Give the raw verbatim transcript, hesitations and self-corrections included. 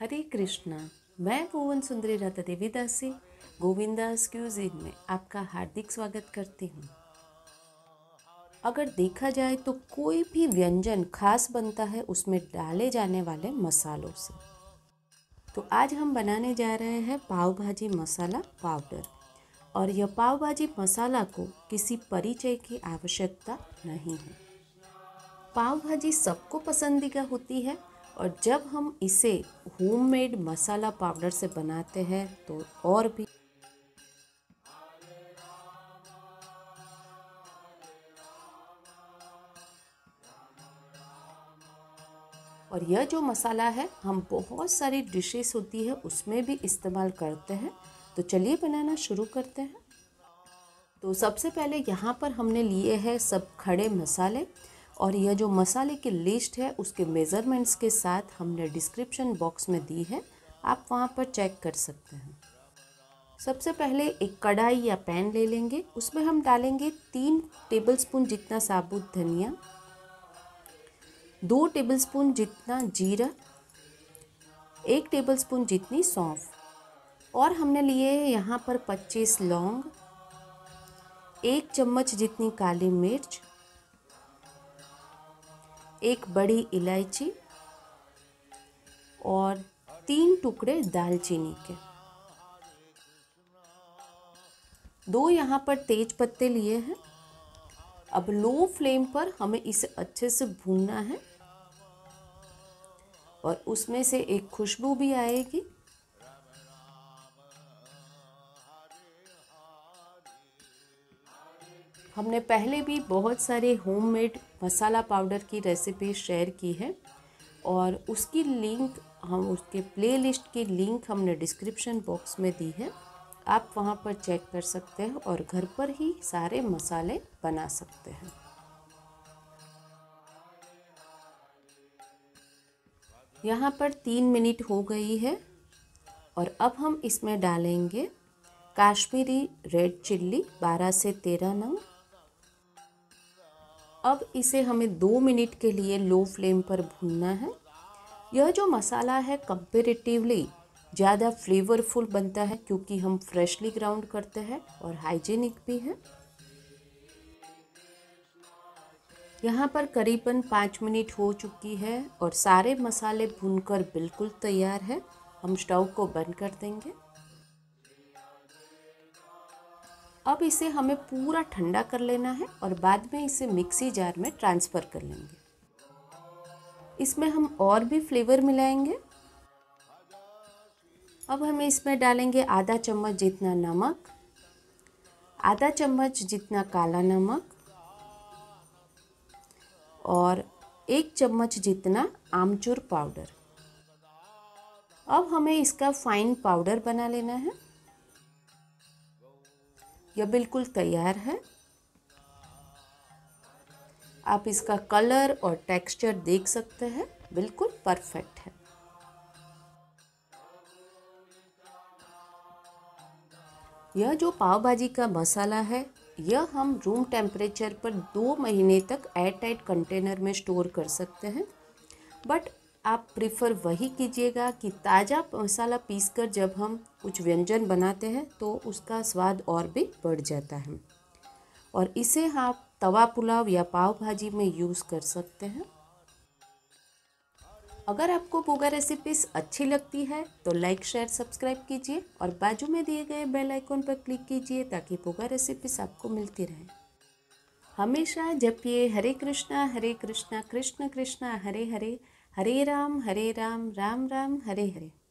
हरे कृष्णा। मैं भुवन सुंदरी राधा देवीदासी गोविंदास क्यूजिन में आपका हार्दिक स्वागत करती हूँ। अगर देखा जाए तो कोई भी व्यंजन खास बनता है उसमें डाले जाने वाले मसालों से। तो आज हम बनाने जा रहे हैं पाव भाजी मसाला पाउडर। और यह पाव भाजी मसाला को किसी परिचय की आवश्यकता नहीं है। पाव भाजी सबको पसंदीदा होती है और जब हम इसे होममेड मसाला पाउडर से बनाते हैं तो और भी। और यह जो मसाला है हम बहुत सारी डिशेस होती है उसमें भी इस्तेमाल करते हैं। तो चलिए बनाना शुरू करते हैं। तो सबसे पहले यहाँ पर हमने लिए हैं सब खड़े मसाले और यह जो मसाले की लिस्ट है उसके मेज़रमेंट्स के साथ हमने डिस्क्रिप्शन बॉक्स में दी है, आप वहाँ पर चेक कर सकते हैं। सबसे पहले एक कढ़ाई या पैन ले लेंगे, उसमें हम डालेंगे तीन टेबलस्पून जितना साबुत धनिया, दो टेबलस्पून जितना जीरा, एक टेबलस्पून जितनी सौंफ और हमने लिए यहाँ पर पच्चीस लौंग, एक चम्मच जितनी काली मिर्च, एक बड़ी इलायची और तीन टुकड़े दालचीनी के। दो यहाँ पर तेज पत्ते लिए हैं। अब लो फ्लेम पर हमें इसे अच्छे से भूनना है और उसमें से एक खुशबू भी आएगी। हमने पहले भी बहुत सारे होममेड मसाला पाउडर की रेसिपी शेयर की है और उसकी लिंक हम उसके प्लेलिस्ट की लिंक हमने डिस्क्रिप्शन बॉक्स में दी है, आप वहां पर चेक कर सकते हैं और घर पर ही सारे मसाले बना सकते हैं। यहाँ पर तीन मिनट हो गई है और अब हम इसमें डालेंगे काश्मीरी रेड चिल्ली बारह से तेरह नंग। अब इसे हमें दो मिनट के लिए लो फ्लेम पर भूनना है। यह जो मसाला है कंपैरेटिवली ज़्यादा फ्लेवरफुल बनता है क्योंकि हम फ्रेशली ग्राउंड करते हैं और हाइजीनिक भी है। यहाँ पर करीबन पाँच मिनट हो चुकी है और सारे मसाले भूनकर बिल्कुल तैयार है। हम स्टोव को बंद कर देंगे। अब इसे हमें पूरा ठंडा कर लेना है और बाद में इसे मिक्सी जार में ट्रांसफ़र कर लेंगे। इसमें हम और भी फ्लेवर मिलाएंगे। अब हमें इसमें डालेंगे आधा चम्मच जितना नमक, आधा चम्मच जितना काला नमक और एक चम्मच जितना आमचूर पाउडर। अब हमें इसका फाइन पाउडर बना लेना है। यह बिल्कुल तैयार है। आप इसका कलर और टेक्सचर देख सकते हैं, बिल्कुल परफेक्ट है। यह जो पाव भाजी का मसाला है यह हम रूम टेम्परेचर पर दो महीने तक एयर टाइट कंटेनर में स्टोर कर सकते हैं। बट आप प्रिफर वही कीजिएगा कि ताज़ा मसाला पीसकर जब हम कुछ व्यंजन बनाते हैं तो उसका स्वाद और भी बढ़ जाता है। और इसे आप तवा पुलाव या पाव भाजी में यूज़ कर सकते हैं। अगर आपको पोगा रेसिपीज़ अच्छी लगती है तो लाइक शेयर सब्सक्राइब कीजिए और बाजू में दिए गए बेल आइकॉन पर क्लिक कीजिए ताकि पोगा रेसिपीज़ आपको मिलती रहे। हमेशा जपिए हरे कृष्णा हरे कृष्णा कृष्ण कृष्णा हरे हरे, हरे राम हरे राम राम राम हरे हरे।